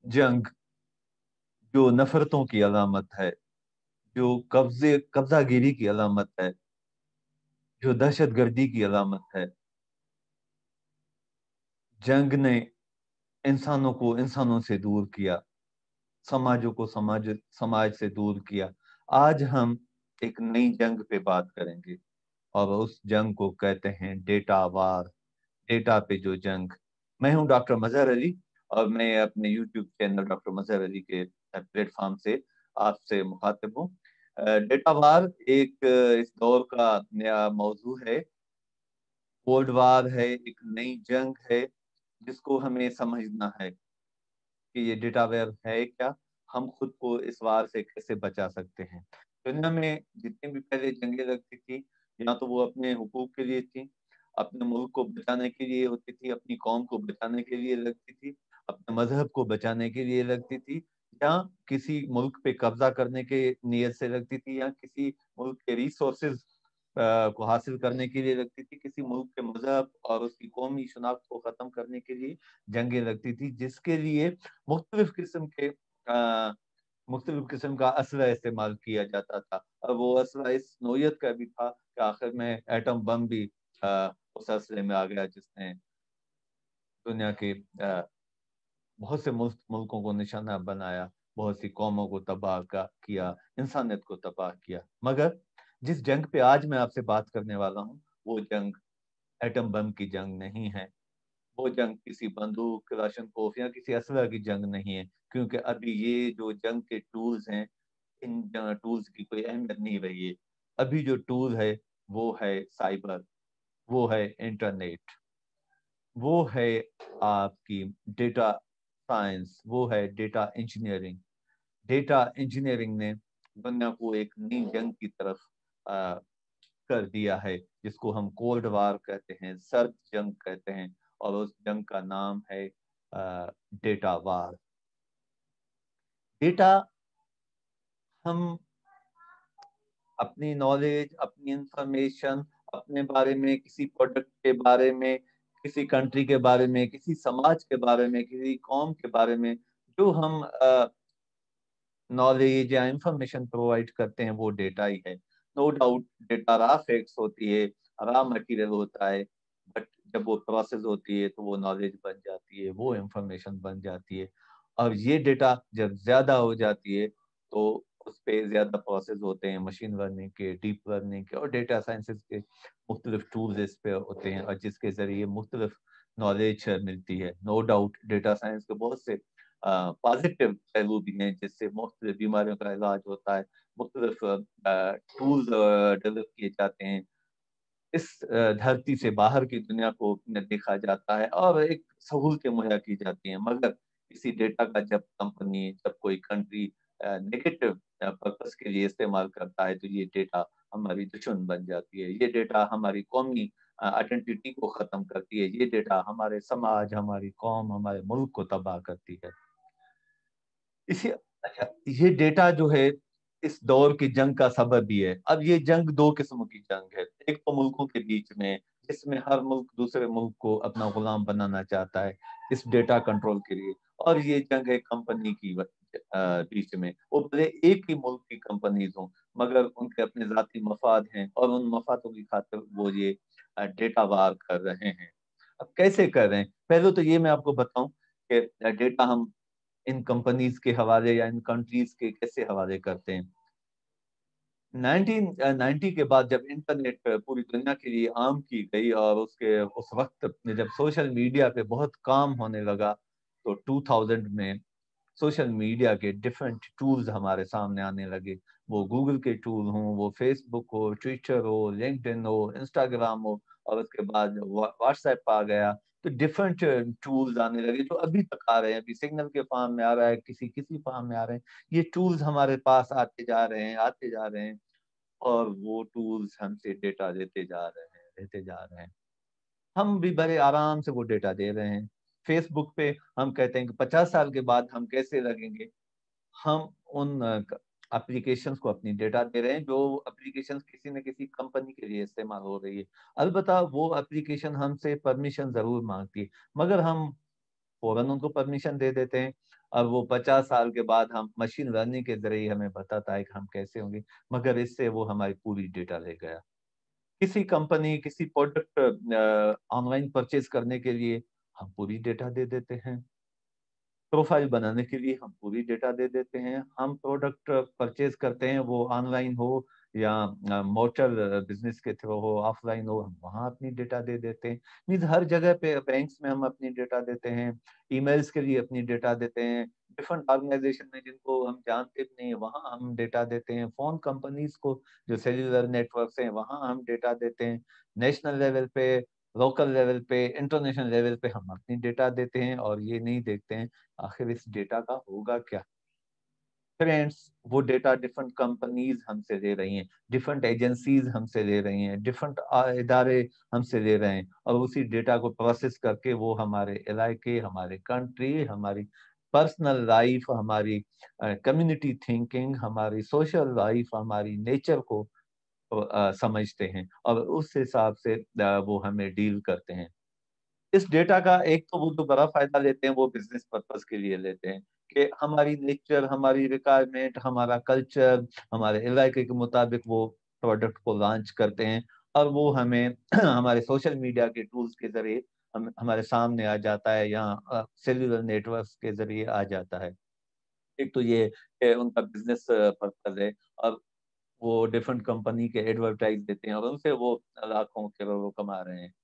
जंग जो नफरतों की अलामत है, जो कब्जागिरी की अलामत है, जो दहशत गर्दी की अलामत है। जंग ने इंसानों को इंसानों से दूर किया, समाजों को समाज से दूर किया। आज हम एक नई जंग पे बात करेंगे, और उस जंग को कहते हैं डेटा वार। डेटा पे जो जंग। मैं हूं डॉक्टर मजहर अली, और मैं अपने YouTube channel doctor Mazhar Ali के प्लेटफॉर्म से आपसे मुखातिब हूँ। डेटा वार एक इस दौर का नया मौजू है। कोल्ड वार है, एक नई जंग है जिसको हमें समझना है कि ये डेटा वेयर है क्या, हम खुद को इस वार से कैसे बचा सकते हैं। दुनिया में जितनी भी पहले जंगें लगती थी, या तो वो अपने हुकूक के लिए थी, अपने मुल्क को बचाने के लिए होती थी, अपनी कौम को बचाने के लिए लगती थी, अपने मजहब को बचाने के लिए लगती थी, या किसी मुल्क पे कब्जा करने के नियत से लगती थी, या किसी मुल्क के रिसोर्सेज को हासिल करने के लिए लगती थी, किसी मुल्क के मजहब और उसकी कौमी शनाख्त को खत्म करने के लिए जंगें लगती थी, जिसके लिए मुख्तलिफ किस्म के मुख्तलिफ किस्म का असला इस्तेमाल किया जाता था। और वो असला इस नोयत का भी था कि आखिर में एटम बम भी उस असले में आ गया, जिसने दुनिया के बहुत से मुल्कों को निशाना बनाया, बहुत सी कौमों को तबाह किया, इंसानियत को तबाह किया। मगर जिस जंग पे आज मैं आपसे बात करने वाला हूँ, वो जंग एटम बम की जंग नहीं है। वो जंग किसी बंदूक, क्लाशनकोफ या किसी असला की जंग नहीं है, क्योंकि अभी ये जो जंग के टूल्स हैं, इन टूल्स की कोई अहमियत नहीं रही है। अभी जो टूल है वो है साइबर, वो है इंटरनेट, वो है आपकी डेटा साइंस, वो है डेटा इंजीनियरिंग। डेटा इंजीनियरिंग ने दुनिया को एक नई जंग की तरफ कर दिया है, जिसको हम कोल्ड वार कहते हैं, सर्द जंग कहते हैं, और उस जंग का नाम है डेटा वार। डेटा, हम अपनी नॉलेज, अपनी इंफॉर्मेशन, अपने बारे में, किसी प्रोडक्ट के बारे में, किसी कंट्री के बारे में, किसी समाज के बारे में, किसी कौम के बारे में जो हम नॉलेज या इंफॉर्मेशन प्रोवाइड करते हैं, वो डेटा ही है। No doubt data raw facts होती है, रॉ मटेरियल होता है, बट जब वो प्रोसेस होती है तो वो नॉलेज बन जाती है, वो इंफॉर्मेशन बन जाती है। और ये डेटा जब ज्यादा हो जाती है तो उस पर ज्यादा प्रोसेस होते हैं, मशीन लर्निंग के, डीप लर्निंग के और डेटा साइंसेस के मुख्तलिफ टूल्स इस पे होते हैं, और जिसके जरिए मुख्तलिफ नॉलेज मिलती है। नो डाउट डेटा साइंस के बहुत से पॉजिटिव पहलू भी हैं, जिससे मुख्तलिफ बीमारियों का इलाज होता है, मुख्तलिफ टूल्स डेवलप किए जाते हैं, इस धरती से बाहर की दुनिया को देखा जाता है, और एक सहूलतें मुहैया की जाती हैं। मगर इसी डेटा का जब कंपनी, जब कोई कंट्री नेगेटिव पर्पस के लिए इस्तेमाल करता है, तो ये डेटा हमारी दुश्मन बन जाती है। ये डेटा हमारी कौमी आइडेंटिटी को खत्म करती है। ये डेटा हमारे समाज, हमारी कौम, हमारे मुल्क को तबाह करती है। इसी अच्छा, ये डेटा जो है इस दौर की जंग का सबब भी है। अब ये जंग दो किस्मों की जंग है। एक तो मुल्कों के बीच में, जिसमें हर मुल्क दूसरे मुल्क को अपना गुलाम बनाना चाहता है इस डेटा कंट्रोल के लिए। और ये जंग है कंपनी की बीच में। वो भले एक ही मुल्क की कंपनीज हों, मगर उनके अपने जाती मफाद हैं, और उन मफादों की खातिर वो ये डेटा वार कर रहे हैं। अब कैसे कर रहे हैं, पहले तो ये मैं आपको बताऊं कि डेटा हम इन कंपनीज के हवाले या इन कंट्रीज के कैसे हवाले करते हैं। 1990 के बाद जब इंटरनेट पूरी दुनिया के लिए आम की गई, और उसके उस वक्त जब सोशल मीडिया पे बहुत काम होने लगा, तो 2000 में सोशल मीडिया के डिफरेंट टूल्स हमारे सामने आने लगे। वो गूगल के टूल हों, वो फेसबुक हो, ट्विटर हो, लिंक्डइन हो, इंस्टाग्राम हो, और उसके बाद व्हाट्सएप आ गया। तो डिफरेंट टूल्स आने लगे जो अभी तक आ रहे हैं। अभी सिग्नल के फॉर्म में आ रहा है, किसी किसी फॉर्म में आ रहे हैं। ये टूल्स हमारे पास आते जा रहे हैं, आते जा रहे हैं, और वो टूल्स हमसे डेटा लेते जा रहे हैं, लेते जा रहे हैं। हम भी बड़े आराम से वो डेटा दे रहे हैं। फेसबुक पे हम कहते हैं कि 50 साल के बाद हम कैसे लगेंगे, हम उन एप्लीकेशंस को अपनी डेटा दे रहे हैं, जो एप्लीकेशंस किसी न किसी कंपनी के लिए इस्तेमाल हो रही है। अलबत्ता वो एप्लीकेशन हमसे परमिशन जरूर मांगती है, मगर हम फौरन उनको परमिशन दे देते हैं। اور وہ 50 سال کے بعد ہم مشین لرننگ کے ذریعے ہمیں بتاتا ہے کہ ہم کیسے ہوں گے، مگر اس سے وہ ہماری پوری ڈیٹا لے گیا۔ کسی کمپنی کسی پروڈکٹ آن لائن پرچیز کرنے کے لیے ہم پوری ڈیٹا دے دیتے ہیں، پروفائل بنانے کے لیے ہم پوری ڈیٹا دے دیتے ہیں، ہم پروڈکٹ پرچیز کرتے ہیں وہ آن لائن ہو یا موٹر بزنس کے تھرو ہو، آف لائن ہو، ہم وہاں اپنی ڈیٹا دے دیتے ہیں۔ مینز ہر جگہ پہ، بینکس میں ہم اپنی ڈیٹا دیتے ہیں، ای میلز کے لیے اپنی ڈیٹا دیتے ہیں، ڈفرنٹ آرگنائزیشن میں جن کو ہم جانتے بھی نہیں وہاں ہم ڈیٹا دیتے ہیں، فون کمپنیز کو جو سیلولر نیٹ ورکس ہیں وہاں ہم ڈیٹا دیتے ہیں، نیشنل لیول پہ، لوکل لیول پہ، انٹرنیشنل لیول پہ ہم اپنی ڈیٹا دیتے ہیں، اور یہ نہیں دیکھتے ہیں آخر اس ڈیٹا کا ہوگا کیا۔ فرینڈس، وہ ڈیٹا ڈفرنٹ کمپنیز ہم سے لے رہی ہیں، ڈفرنٹ ایجنسیز ہم سے لے رہی ہیں، ڈفرنٹ ادارے ہم سے لے رہے ہیں، اور اسی ڈیٹا کو پروسیس کر کے وہ ہمارے علاقے، ہمارے کنٹری، ہماری پرسنل لائف، ہماری کمیونٹی تھنکنگ، ہماری سوشل لائف، ہماری نیچر کو سمجھتے ہیں، اور اس حساب سے وہ ہمیں ڈیل کرتے ہیں۔ اس ڈیٹا کا ایک تو وہ جو بڑا فائدہ لیتے ہیں وہ بزنس پرپز کے لیے لیتے ہیں کہ ہماری نیچر، ہماری ریکوائرمنٹ، ہمارا کلچر، ہمارے علاقے کے مطابق وہ پروڈکٹ کو لانچ کرتے ہیں، اور وہ ہمیں ہمارے سوشل میڈیا کے ٹولز کے ذریعے ہمارے سامنے آ جاتا ہے، یا سیلولر نیٹ ورکس کے ذریعے آ جاتا ہے۔ ایک تو یہ کہ ان کا بزنس پرپز ہے، اور وہ ڈفرنٹ کمپنی کے ایڈورٹائز دیتے ہیں، اور ان سے وہ لاکھوں کروڑوں کما رہے ہیں۔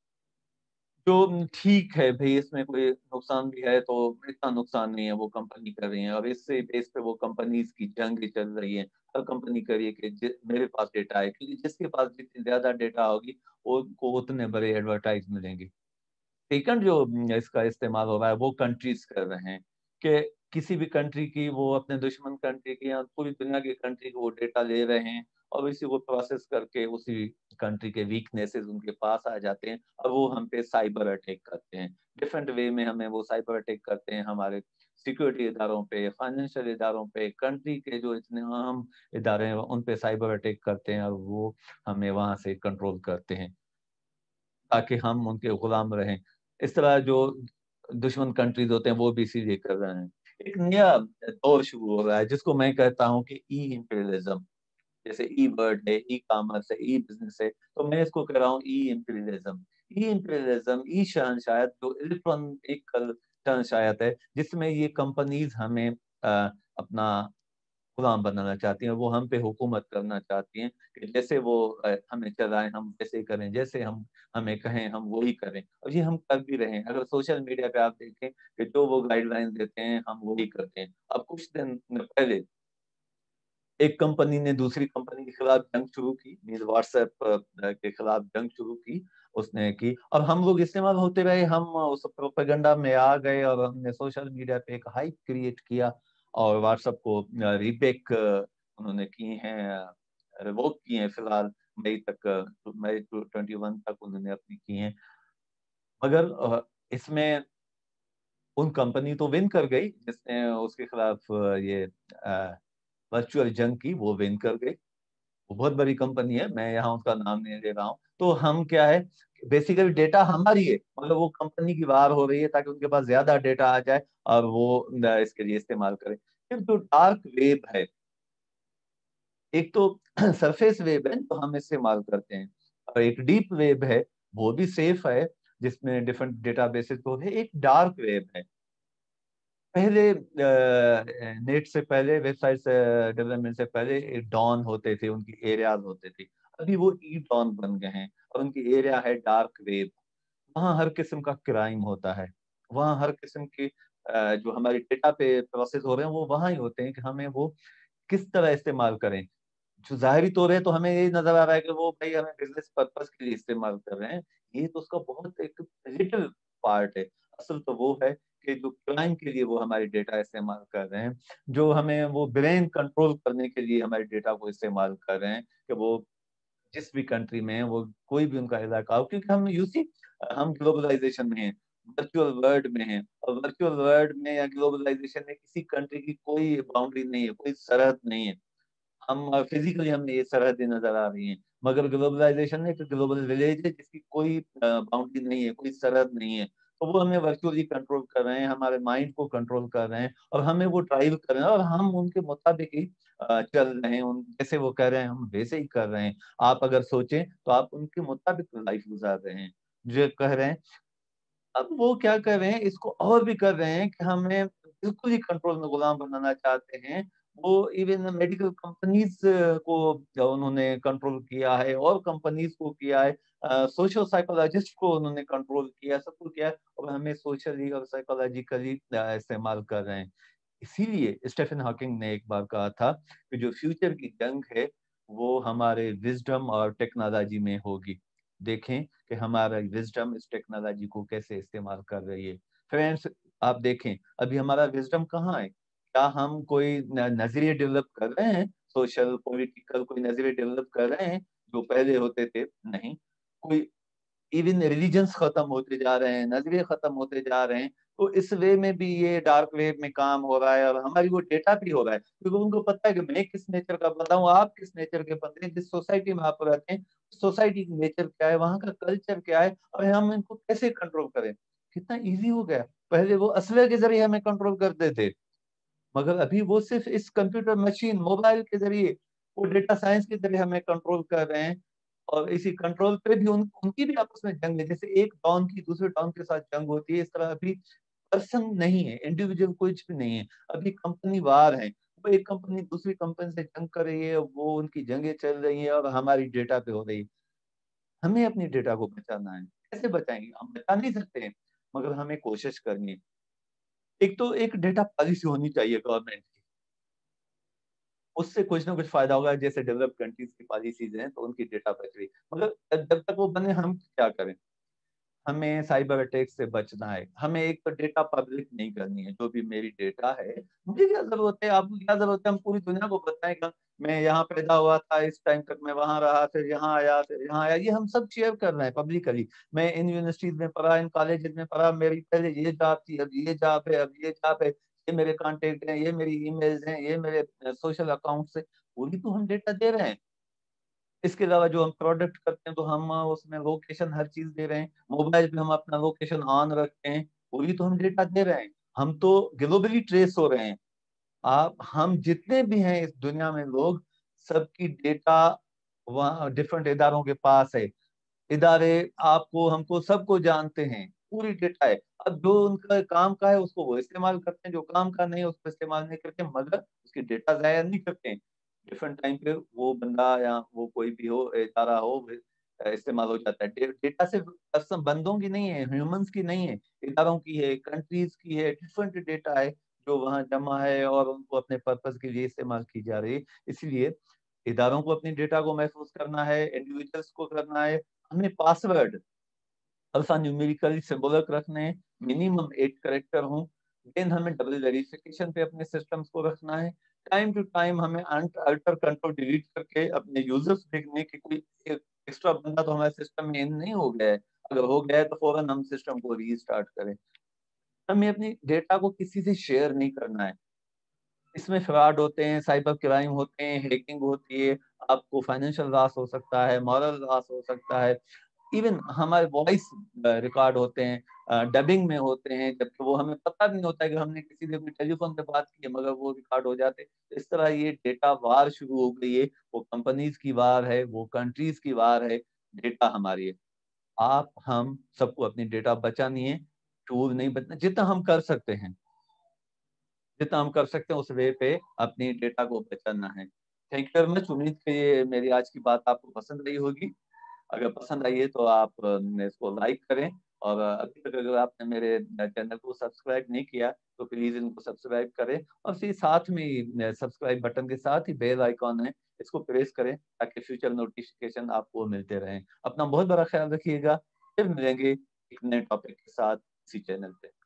جو ٹھیک ہے بھائی، اس میں کوئی نقصان بھی ہے تو اتنا نقصان نہیں ہے، وہ کمپنی کر رہی ہیں، اور اس سے بیس پہ وہ کمپنیز کی جنگ چل رہی ہے، ہر کمپنی کر رہی ہے کہ میرے پاس ڈیٹا ہے، کیونکہ جس کے پاس جتنی زیادہ ڈیٹا ہوگی ان کو اتنے بڑے ایڈورٹائز ملیں گے۔ سیکنڈ جو اس کا استعمال ہو رہا ہے وہ کنٹریز کر رہے ہیں کہ کسی بھی کنٹری کی، وہ اپنے دشمن کنٹری کی یا پوری دنیا کی کنٹری کو وہ ڈیٹا لے رہے ہیں، اور اسی کو پروسیس کر کے اسی کنٹری کے ویکنیسز ان کے پاس آ جاتے ہیں، اور وہ ہم پہ سائبر اٹیک کرتے ہیں، ڈفرینٹ وے میں ہمیں وہ سائبر اٹیک کرتے ہیں، ہمارے سیکورٹی اداروں پہ، فائنینشیل اداروں پہ، کنٹری کے جو اتنے اہم ادارے ہیں ان پہ سائبر اٹیک کرتے ہیں، اور وہ ہمیں وہاں سے کنٹرول کرتے ہیں تاکہ ہم ان کے غلام رہیں۔ اس طرح جو دشمن کنٹریز ہوتے ہیں وہ بھی اسی لیے کر رہے ہیں۔ ایک نیا دور شروع ہو رہا ہے جس کو میں کہتا ہوں کہ ای امپیریلزم، جیسے ای ورڈ ہے، ای کامرس ہے، ای بزنس ہے، تو میں اس کو کہہ رہا ہوں ای امپیریلزم۔ ای امپیریلزم، ای شہنشاہت، جو الیکٹرانک شہنشاہت ہے، جس میں یہ کمپنیز ہمیں اپنا غلام بنانا چاہتی ہیں، وہ ہم پہ حکومت کرنا چاہتی ہیں کہ جیسے وہ ہمیں چلائیں ہم ویسے کریں، جیسے ہم ہمیں کہیں ہم وہی کریں، اور یہ ہم کر بھی رہے ہیں۔ اگر سوشل میڈیا پہ آپ دیکھیں کہ جو وہ گائیڈ لائن دیتے ہیں ہم وہی کرتے ہیں۔ اب کچھ دن پہلے ایک کمپنی نے دوسری کمپنی کے خلاف جنگ شروع کی، میز واٹس ایپ کے خلاف جنگ شروع کی اس نے کی، اور ہم لوگ استعمال ہوتے رہے، ہم اس پروپیگنڈا میں آ گئے، اور ہم نے سوشل میڈیا پہ ایک ہائپ کریٹ کیا، اور واٹس ایپ کو ریبیک انہوں نے کی ہیں، ریووک کی ہیں، فی الحال مئی تک، مئی 21 تک انہوں نے اپنی کی ہیں، مگر اس میں ان کمپنی تو ون کر گئی جس نے اس کے خلاف یہ ورچوئل جنگ کی، وہ ون کر گئی، وہ بہت بڑی کمپنی ہے، میں یہاں اس کا نام نہیں لے رہا ہوں۔ تو ہم کیا ہے، بیسیکلی ڈیٹا ہماری ہے، مگر وہ کمپنی کی وار ہو رہی ہے تاکہ ان کے پاس زیادہ ڈیٹا آ جائے اور وہ اس کے لیے استعمال کرے۔ پھر جو ڈارک ویب ہے، ایک تو سرفیس ویب ہے جو ہم استعمال کرتے ہیں، اور ایک ڈیپ ویب ہے، وہ بھی سیف ہے جس میں ڈفرنٹ ڈیٹا بیسز ہوتے ہیں۔ ایک ڈارک ویب ہے، پہلے نیٹ سے پہلے، ویب سائٹ سے ڈیولپمنٹ سے پہلے ڈان ہوتے تھے، ان کی ایریاز ہوتے تھے، ابھی وہ ای ڈان بن گئے ہیں، اور ان کی ایریا ہے ڈارک ویب۔ وہاں ہر قسم کا کرائم ہوتا ہے، وہاں ہر قسم کی جو ہماری ڈیٹا پہ پروسیس ہو رہے ہیں وہ وہاں ہی ہوتے ہیں کہ ہمیں وہ کس طرح استعمال کریں۔ جو ظاہری طور ہے تو ہمیں یہ نظر آ رہا ہے کہ وہ بھائی ہمیں بزنس پرپز کے لیے استعمال کر رہے ہیں، یہ تو اس کا بہت ایک لٹل پارٹ ہے۔ اصل تو وہ ہے کہ جو کرائم کے لیے وہ ہماری ڈیٹا استعمال کر رہے ہیں، جو ہمیں وہ برین کنٹرول کرنے کے لیے ہماری ڈیٹا کو استعمال کر رہے ہیں کہ وہ جس بھی کنٹری میں ہیں، وہ کوئی بھی ان کا علاقہ ہو، کیونکہ ہم گلوبلائزیشن میں ہیں، ورچوئل ورلڈ میں ہیں، اور ورچوئل ورلڈ میں یا گلوبلائزیشن میں کسی کنٹری کی کوئی باؤنڈری نہیں ہے، کوئی سرحد نہیں ہے۔ ہم فزیکلی ہمیں یہ سرحدیں نظر آ رہی ہیں، مگر گلوبلائزیشن ایک گلوبل ولیج ہے جس کی کوئی باؤنڈری نہیں ہے، کوئی سرحد نہیں ہے۔ تو वो हमें वर्चुअली कंट्रोल कर रहे हैं, हमारे माइंड को कंट्रोल कर रहे हैं और हमें वो ड्राइव कर रहे हैं और हम उनके मुताबिक ही चल रहे हैं, उन जैसे वो कह रहे हैं हम वैसे ही कर रहे हैं। आप अगर सोचें तो आप उनके मुताबिक लाइफ गुजार रहे हैं, जो कह रहे हैं। अब वो क्या कर रहे हैं, इसको और भी कर रहे हैं कि हमें बिल्कुल ही कंट्रोल में गुलाम बनाना चाहते हैं। वो इवन मेडिकल कंपनीज को उन्होंने कंट्रोल किया है और कंपनीज को किया है, सोशल साइकोलॉजिस्ट को उन्होंने कंट्रोल किया, सबको किया है और हमें सोशली और साइकोलॉजिकली इस्तेमाल कर रहे हैं। इसीलिए स्टीफन हॉकिंग ने एक बार कहा था कि जो फ्यूचर की जंग है वो हमारे विजडम और टेक्नोलॉजी में होगी। देखें कि हमारा विजडम इस टेक्नोलॉजी को कैसे इस्तेमाल कर रही है। फ्रेंड्स, आप देखें अभी हमारा विजडम कहाँ है? क्या हम कोई नजरिए डेवलप कर रहे हैं, सोशल पॉलिटिकल कोई नजरिए डेवलप कर रहे हैं जो पहले होते थे? नहीं। कोई इवन रिलीजन्स खत्म होते जा रहे हैं, नजरिए खत्म होते जा रहे हैं। तो इस वे में भी ये डार्क वेब में काम हो रहा है और हमारी वो डेटा भी हो रहा है, क्योंकि उनको पता है कि मैं किस नेचर का बंदा हूँ, आप किस नेचर के बंदे हैं, जिस सोसाइटी में आप रहते हैं, सोसाइटी की नेचर क्या है, वहाँ का कल्चर क्या है और हम इनको कैसे कंट्रोल करें। कितना ईजी हो गया। पहले वो असलहे के जरिए हमें कंट्रोल करते थे, मगर अभी वो सिर्फ इस कंप्यूटर मशीन मोबाइल के जरिए, वो डेटा साइंस के जरिए हमें कंट्रोल कर रहे हैं। और इसी कंट्रोल पे भी उनकी भी आपस में जंग है, जैसे एक डॉन की दूसरे डॉन के साथ जंग होती है, इस तरह अभी पर्सन नहीं है, इंडिविजुअल कुछ भी नहीं है, अभी कंपनी वार है। वो एक कंपनी दूसरी कंपनी से जंग कर रही है, वो उनकी जंगें चल रही है और हमारी डेटा पे हो रही है। हमें अपनी डेटा को बचाना है। कैसे बचाएंगे? हम बचा नहीं सकते हैं, मगर हमें कोशिश करनी है। एक तो एक डेटा पॉलिसी होनी चाहिए गवर्नमेंट की, उससे कुछ ना कुछ फायदा होगा। जैसे डेवलप कंट्रीज की पॉलिसीज हैं तो उनकी डेटा बच रही, मगर जब तक वो बने हम क्या करें? हमें साइबर अटैक से बचना है। हमें एक तो डेटा पब्लिक नहीं करनी है, जो भी मेरी डेटा है, मुझे क्या जरूरत है, आपको क्या जरूरत है हम पूरी दुनिया को बताएगा मैं यहाँ पैदा हुआ था, इस टाइम तक मैं वहां रहा, फिर यहाँ आया, फिर यहाँ आया, ये हम सब शेयर कर रहे हैं पब्लिकली। मैं इन यूनिवर्सिटीज में पढ़ा, इन कॉलेज में पढ़ा, मेरी पहले ये जॉब थी, अब ये जॉब है, अब ये जॉब है, ये मेरे कॉन्टेक्ट हैं, ये मेरी ईमेल्स हैं, ये मेरे सोशल अकाउंट्स है, पूरी तो हम डेटा दे रहे हैं। इसके अलावा जो हम प्रोडक्ट करते हैं तो हम उसमें लोकेशन हर चीज दे रहे हैं, मोबाइल पे हम अपना लोकेशन ऑन रखते हैं, वो भी तो हम डेटा दे रहे हैं। हम तो ग्लोबली ट्रेस हो रहे हैं। आप हम जितने भी हैं इस दुनिया में लोग, सबकी डेटा वहाँ डिफरेंट इदारों के पास है। इदारे आपको हमको सबको जानते हैं, पूरी डेटा है। अब जो उनका काम का है उसको वो इस्तेमाल करते हैं, जो काम का नहीं है उसको इस्तेमाल नहीं करते, मगर उसकी डेटा जाया नहीं करते हैं। डिफरेंट टाइम पे वो बंदा या वो कोई भी हो, इदारा हो, इस्तेमाल हो जाता है। डेटा सिर्फ पर्सन बंदों की नहीं है, ह्यूमंस की नहीं है, इदारों की है, कंट्रीज की है, डिफरेंट डेटा है जो वहाँ जमा है और उनको अपने पर्पज के लिए इस्तेमाल की जा रही है। इसलिए इदारों को अपनी डेटा को महफूज करना है, इंडिविजुअल्स को करना है। हमें पासवर्ड अल्फा न्यूमेरिकली सिंबॉलिक रखने हैं, मिनिमम 8 कैरेक्टर हों। देन हमें डबल वेरिफिकेशन पे अपने सिस्टम्स को रखना है। टाइम टू टाइम हमें अल्टर कंट्रोल डिलीट करके अपने यूजर्स देखने की कोई एक्स्ट्रा बंदा तो हमारे सिस्टम में इन नहीं हो गया है। अगर हो गया है तो फौरन हम सिस्टम को रीस्टार्ट करें। हमें अपनी डेटा को किसी से शेयर नहीं करना है। इसमें फ्रॉड होते हैं, साइबर क्राइम होते हैं, हैकिंग होती है, आपको फाइनेंशियल लॉस हो सकता है, मॉरल लॉस हो सकता है। इवन हमारे वॉइस रिकॉर्ड होते हैं, डबिंग में होते हैं, जबकि वो हमें पता भी नहीं होता है कि हमने किसी से अपने टेलीफोन पे बात की है, मगर वो रिकॉर्ड हो जाते हैं। इस तरह ये डेटा वार शुरू हो गई है। वो कंपनीज की वार है, वो कंट्रीज की वार है, डेटा हमारी है। आप हम सबको अपनी डेटा बचानी है, टूल नहीं बचना, जितना हम कर सकते हैं, जितना हम कर सकते हैं उस वे पे अपनी डेटा को बचाना है। Thank you very much. उम्मीद कि ये मेरी आज की बात आपको पसंद आई होगी। अगर पसंद आई है तो आप इसको लाइक करें, और अभी तक अगर आपने मेरे चैनल को सब्सक्राइब नहीं किया तो प्लीज इनको सब्सक्राइब करें, और फिर साथ में ही सब्सक्राइब बटन के साथ ही बेल आइकॉन है, इसको प्रेस करें ताकि फ्यूचर नोटिफिकेशन आपको मिलते रहें। अपना बहुत बड़ा ख्याल रखिएगा। फिर मिलेंगे एक नए टॉपिक के साथ इसी चैनल पे।